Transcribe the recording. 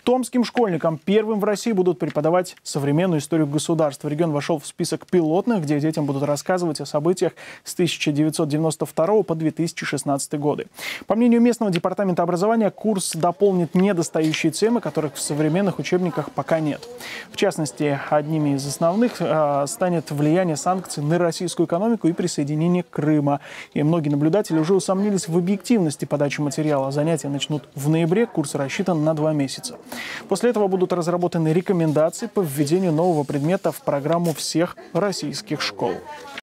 Томским школьникам первым в России будут преподавать современную историю государства. Регион вошел в список пилотных, где детям будут рассказывать о событиях с 1992 по 2016 годы. По мнению местного департамента образования, курс дополнит недостающие темы, которых в современных учебниках пока нет. В частности, одними из основных станет влияние санкций на российскую экономику и присоединение Крыма. И многие наблюдатели уже усомнились в объективности подачи материала. Занятия начнут в ноябре, курс рассчитан на 2 месяца. После этого будут разработаны рекомендации по введению нового предмета в программу всех российских школ.